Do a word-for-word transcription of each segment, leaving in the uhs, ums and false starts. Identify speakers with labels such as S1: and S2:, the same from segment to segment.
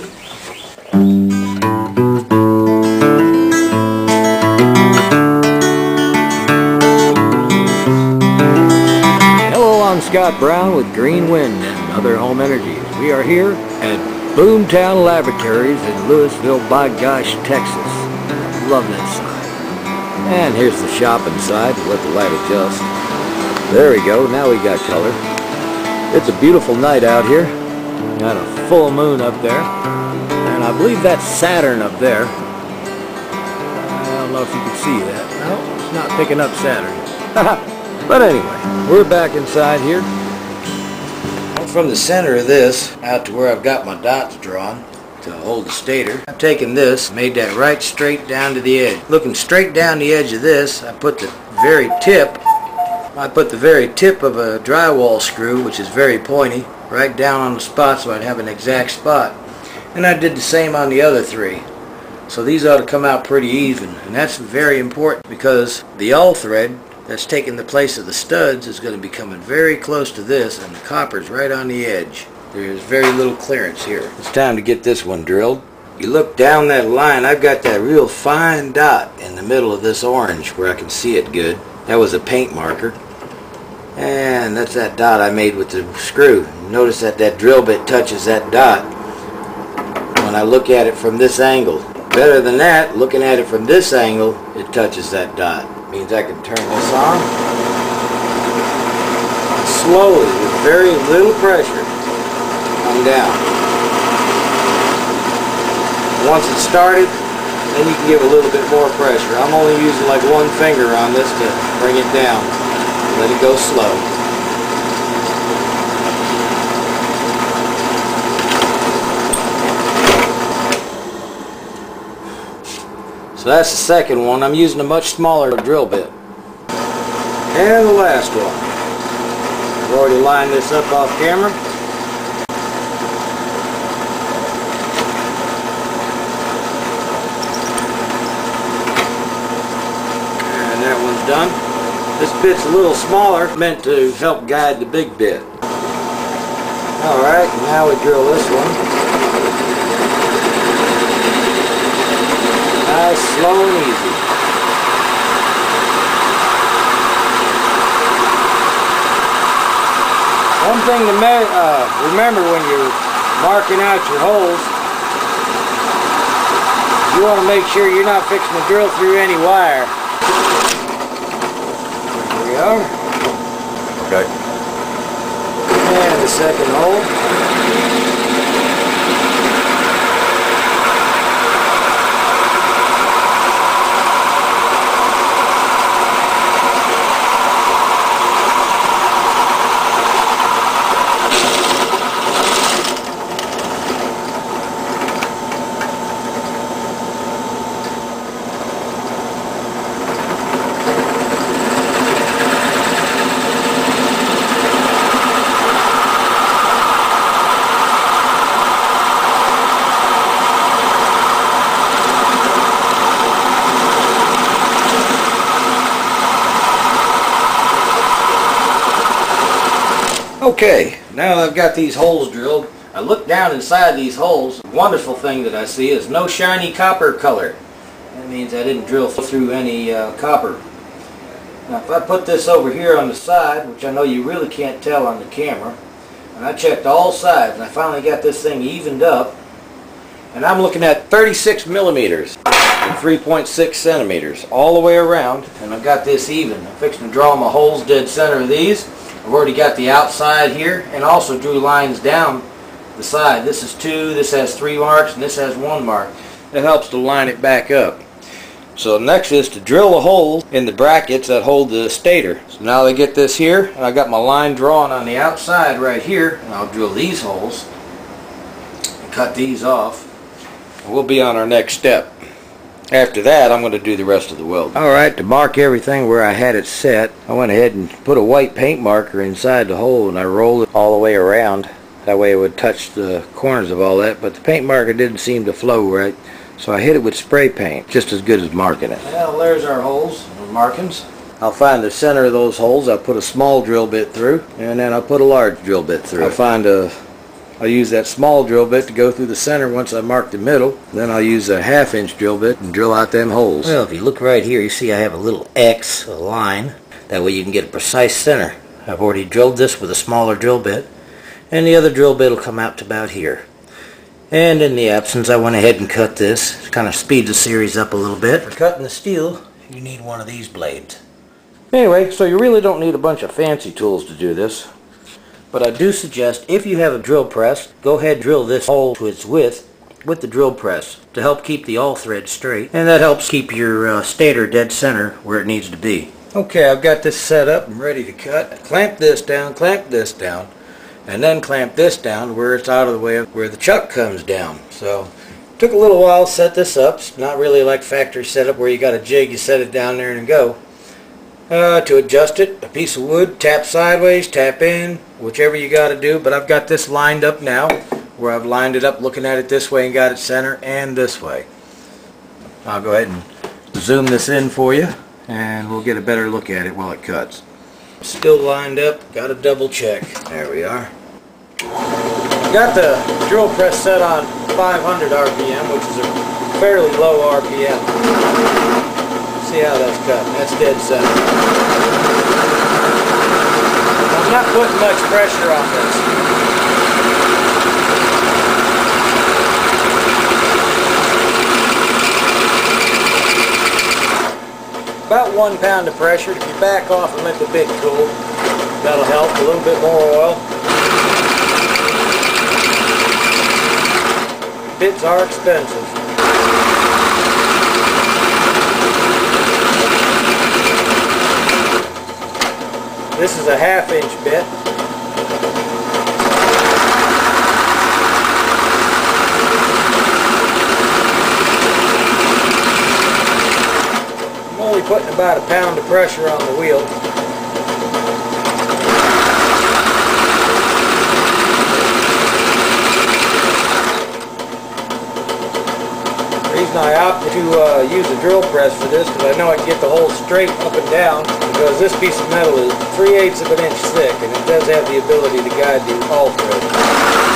S1: Scott Brown with Green Wind and Other Home Energies. We are here at Boomtown Laboratories in Louisville, by gosh, Texas. Love that sign. And here's the shop inside. Let the light adjust. There we go. Now we got color. It's a beautiful night out here. Got a full moon up there. And I believe that's Saturn up there. I don't know if you can see that. No, it's not picking up Saturn. But anyway, we're back inside here. From the center of this out to where I've got my dots drawn to hold the stator, I've taken this, made that right straight down to the edge. Looking straight down the edge of this, I put the very tip, I put the very tip of a drywall screw, which is very pointy, right down on the spot so I'd have an exact spot. And I did the same on the other three. So these ought to come out pretty even. And that's very important because the ALLTHREAD that's taking the place of the studs is going to be coming very close to this, and the copper's right on the edge. There's very little clearance here. It's time to get this one drilled. You look down that line, I've got that real fine dot in the middle of this orange where I can see it good. That was a paint marker. And that's that dot I made with the screw. Notice that that drill bit touches that dot when I look at it from this angle. Better than that, looking at it from this angle, it touches that dot. Means I can turn this on slowly with very little pressure come down. Once it's started, then you can give a little bit more pressure. I'm only using like one finger on this to bring it down. Let it go slow. So that's the second one. I'm using a much smaller drill bit. And the last one. I've already lined this up off camera. And that one's done. This bit's a little smaller, meant to help guide the big bit. Alright, now we drill this one. Nice, slow and easy. One thing to uh, remember when you're marking out your holes, you want to make sure you're not fixing to drill through any wire. Here we are. Okay. And the second hole. Okay, now that I've got these holes drilled, I look down inside these holes. The wonderful thing that I see is no shiny copper color. That means I didn't drill through any uh, copper. Now if I put this over here on the side, which I know you really can't tell on the camera, and I checked all sides and I finally got this thing evened up, and I'm looking at thirty-six millimeters and three point six centimeters all the way around, and I've got this even. I'm fixing to draw my holes dead center of these. I've already got the outside here, and also drew lines down the side. This is two, this has three marks, and this has one mark. It helps to line it back up. So next is to drill a hole in the brackets that hold the stator. So now they get this here, and I've got my line drawn on the outside right here, and I'll drill these holes and cut these off. And we'll be on our next step. After that, I'm going to do the rest of the weld. Alright, to mark everything where I had it set, I went ahead and put a white paint marker inside the hole, and I rolled it all the way around. That way it would touch the corners of all that, but the paint marker didn't seem to flow right, so I hit it with spray paint, just as good as marking it. Well, there's our holes and markings. I'll find the center of those holes. I'll put a small drill bit through, and then I'll put a large drill bit through. I'll find a I'll use that small drill bit to go through the center once I mark the middle. Then I'll use a half inch drill bit and drill out them holes. Well, if you look right here, you see I have a little X, a line. That way you can get a precise center. I've already drilled this with a smaller drill bit, and the other drill bit will come out to about here. And in the absence, I went ahead and cut this. Kind of speed the series up a little bit. For cutting the steel, you need one of these blades. Anyway, so you really don't need a bunch of fancy tools to do this. But I do suggest, if you have a drill press, go ahead and drill this hole to its width with the drill press to help keep the all thread straight. And that helps keep your uh, stator dead center where it needs to be. Okay, I've got this set up and ready to cut. Clamp this down, clamp this down, and then clamp this down where it's out of the way of where the chuck comes down. So, it took a little while to set this up. It's not really like factory setup where you got a jig, you set it down there and go. Uh, to adjust it, a piece of wood, tap sideways, tap in, whichever you got to do. But I've got this lined up now, where I've lined it up looking at it this way and got it center and this way. I'll go ahead and zoom this in for you, and we'll get a better look at it while it cuts. Still lined up, got to double check. There we are. Got the drill press set on five hundred R P M, which is a fairly low R P M. See how that's cut. That's dead center. I'm not putting much pressure on this. About one pound of pressure. If you back off and let the bit cool, that'll help. A little bit more oil. Bits are expensive. This is a half inch bit. I'm only putting about a pound of pressure on the wheel. The reason I opted to uh, use a drill press for this because I know I can get the hole straight up and down, because this piece of metal is three eighths of an inch thick and it does have the ability to guide the all thread.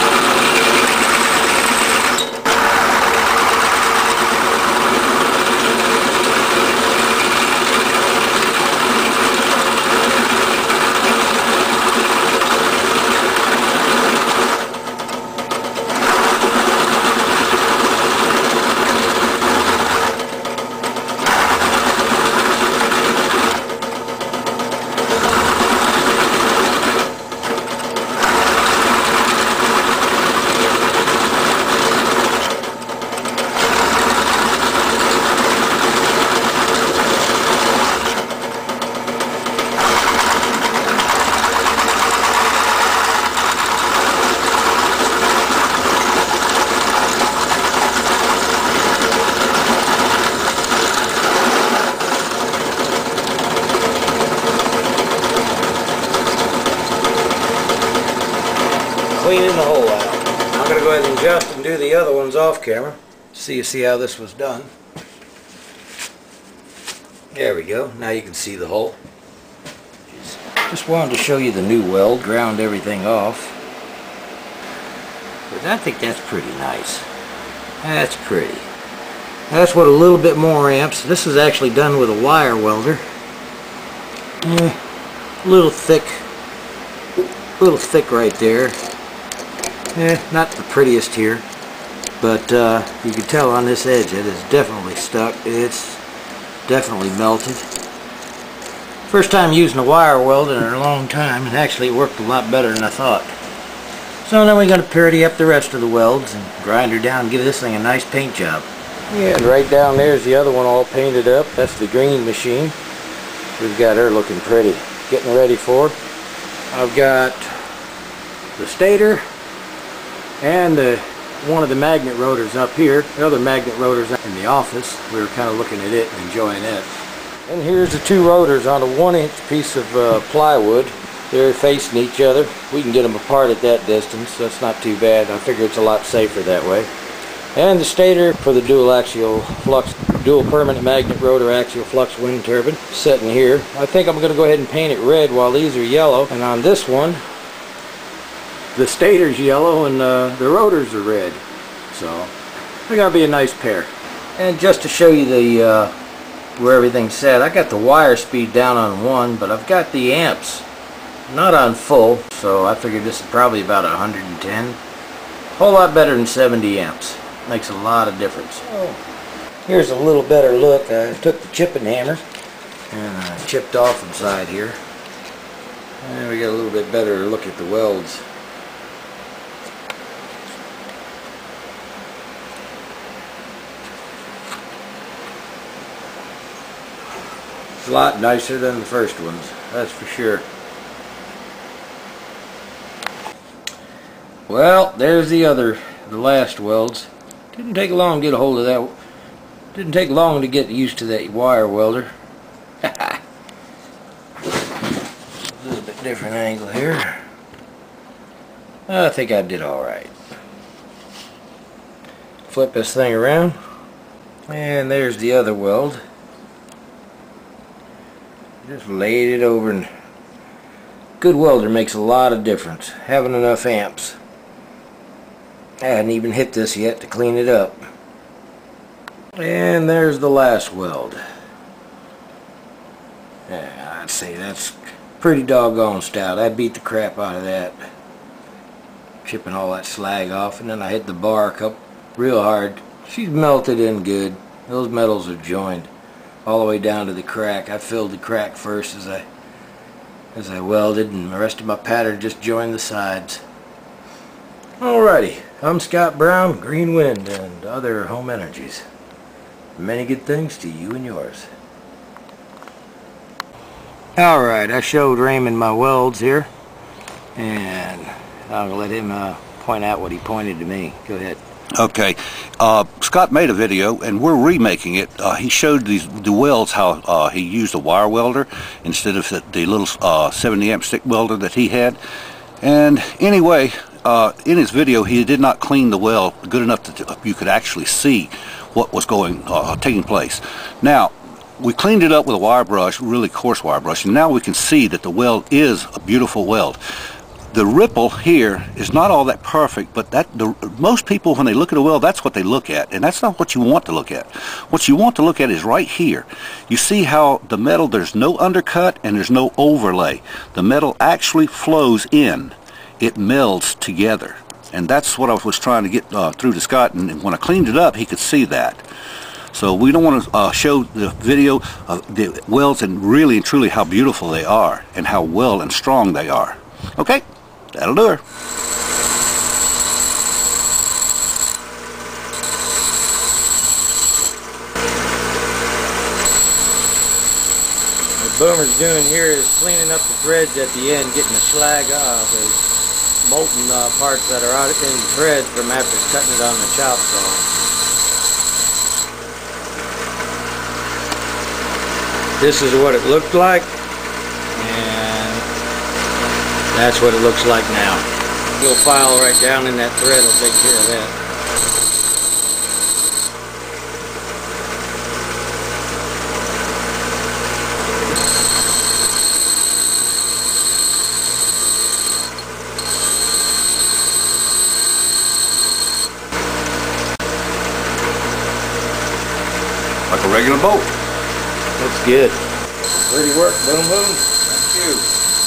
S1: Cleaning the hole out. I'm going to go ahead and adjust and do the other ones off camera. So you see how this was done. There we go. Now you can see the hole. Just wanted to show you the new weld. Ground everything off. But I think that's pretty nice. That's pretty. That's what a little bit more amps. This is actually done with a wire welder. Eh, a little thick. A little thick right there. Eh, not the prettiest here, but uh, you can tell on this edge it is definitely stuck. It's definitely melted. First time using a wire weld in a long time, and actually it worked a lot better than I thought. So now we're going to purity up the rest of the welds and grind her down and give this thing a nice paint job. Yeah, and right down there is the other one all painted up. That's the green machine. We've got her looking pretty. Getting ready for it. I've got the stator and the, one of the magnet rotors up here. The other magnet rotors in the office. We were kind of looking at it and enjoying it. And here's the two rotors on a one inch piece of uh, plywood. They're facing each other. We can get them apart at that distance. That's not too bad. I figure it's a lot safer that way. And the stator for the dual axial flux, dual permanent magnet rotor axial flux wind turbine sitting here. I think I'm going to go ahead and paint it red while these are yellow. And on this one, the stator's yellow and uh, the rotors are red. So they gotta be a nice pair. And just to show you the uh, where everything's set, I got the wire speed down on one, but I've got the amps not on full, so I figured this is probably about one hundred ten. A whole lot better than seventy amps. Makes a lot of difference. Oh, here's a little better look. I took the chipping hammer and I chipped off inside here. And we got a little bit better look at the welds. It's a lot nicer than the first ones, that's for sure. Well, there's the other, the last welds. Didn't take long to get a hold of that. Didn't take long to get used to that wire welder. A little bit different angle here. I think I did alright. Flip this thing around. And there's the other weld. Just laid it over, and good welder makes a lot of difference. Having enough amps. I hadn't even hit this yet to clean it up. And there's the last weld. Yeah, I'd say that's pretty doggone stout. I beat the crap out of that. Chipping all that slag off, and then I hit the bar cup real hard. She's melted in good. Those metals are joined all the way down to the crack. I filled the crack first as I as I welded, and the rest of my pattern just joined the sides. Alrighty, I'm Scott Brown, Green Wind and Other Home Energies. Many good things to you and yours. Alright, I showed Raymond my welds here, and I'm going to let him uh, point out what he pointed to me. Go ahead.
S2: Okay, uh, Scott made a video and we're remaking it. Uh, he showed these the welds how uh, he used a wire welder instead of the, the little uh, seventy amp stick welder that he had. And anyway, uh, in his video he did not clean the weld good enough that you could actually see what was going uh, taking place. Now we cleaned it up with a wire brush, really coarse wire brush, and now we can see that the weld is a beautiful weld. The ripple here is not all that perfect, but that the most people, when they look at a weld, that's what they look at, and that's not what you want to look at. What you want to look at is right here. You see how the metal, there's no undercut and there's no overlay. The metal actually flows in. It melds together, and that's what I was trying to get uh, through to Scott, and when I cleaned it up, he could see that. So we don't want to uh, show the video of the welds and really and truly how beautiful they are and how well and strong they are. Okay? That'll do her.
S1: What Boomer's doing here is cleaning up the threads at the end, getting the slag off, the molten uh, parts that are out in the threads from after cutting it on the chop saw. This is what it looked like, and that's what it looks like now. A little file right down in that thread will take care of that.
S2: Like a regular bolt.
S1: Looks good. Pretty work, Boom Boom. Thank you.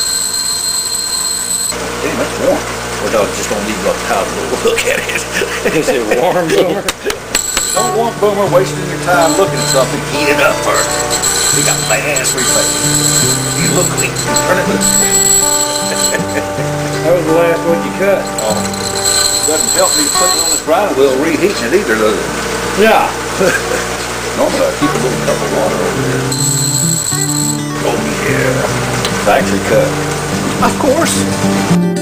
S2: Damn, that's warm. Or no, just don't leave up top to look at it.
S1: Is it warm, Boomer?
S2: Don't want Boomer wasting your time looking at something. Heat it up first. We got fast reflex. You look clean. Turn it loose.
S1: That was the last one you cut.
S2: Oh, doesn't help me putting it on this grinding wheel reheating it either, does it?
S1: Yeah.
S2: Normally I keep a little cup of water over there. Oh yeah. Factory cut. Of course.